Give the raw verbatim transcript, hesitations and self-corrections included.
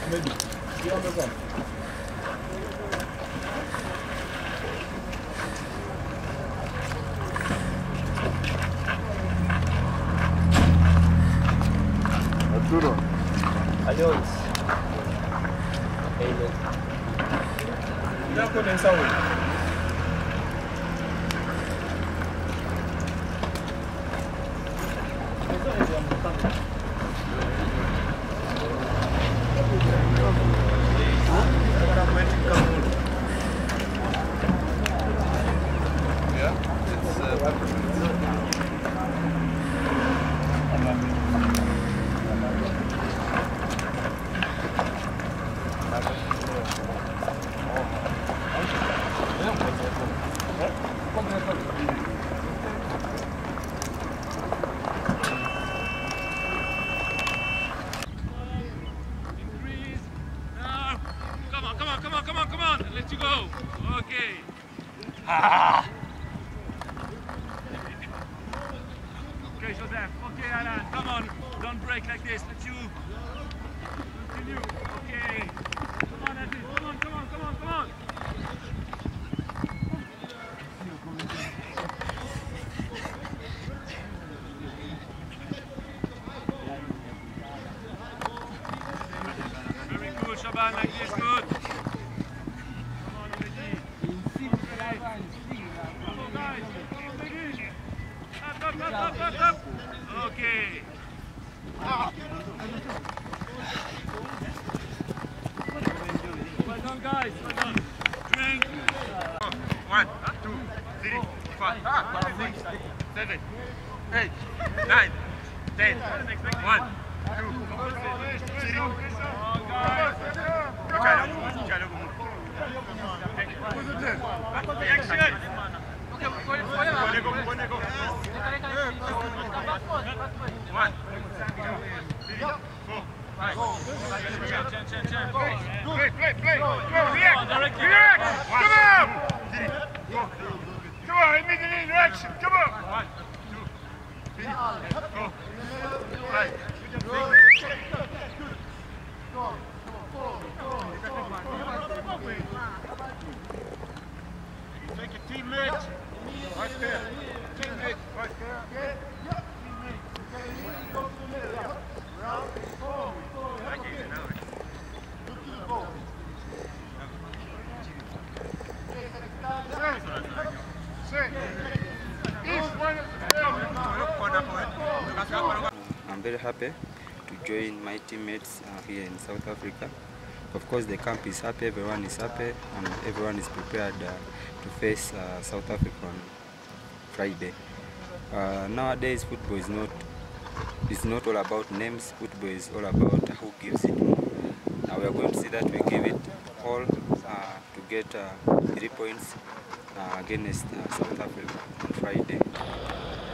maybe. You understand? Arturo. Adiós. Amen. Ya começar hoje. Let you go. Okay. Okay, Joseph. Okay, Alan. Come on. Don't break like this. Let you continue. Okay. Come on, Aziz. Come on, come on, come on, come on. Very good, Shaban. Like this. Good. Up, up, up, up. Okay. Well done, guys. Well done. Drink. One, two, three, five, six, seven, eight, nine, ten. One, two, three. Oh, guys. Action. One, three, four, five. Chen, Chen, Chen. Play, play, play. Go, react. React. Come on. Three, four. Come on, immediately reaction. Come on. One, two, three, four, five, six. Take your teammate. Right there. Teammate. Right there. I'm very happy to join my teammates uh, here in South Africa. Of course, the camp is happy, everyone is happy, and everyone is prepared uh, to face uh, South Africa on Friday. Uh, nowadays, football is not it's not all about names. Football is all about who gives it more. Now we are going to see that we give it all uh, to get uh, three points uh, against uh, South Africa on Friday.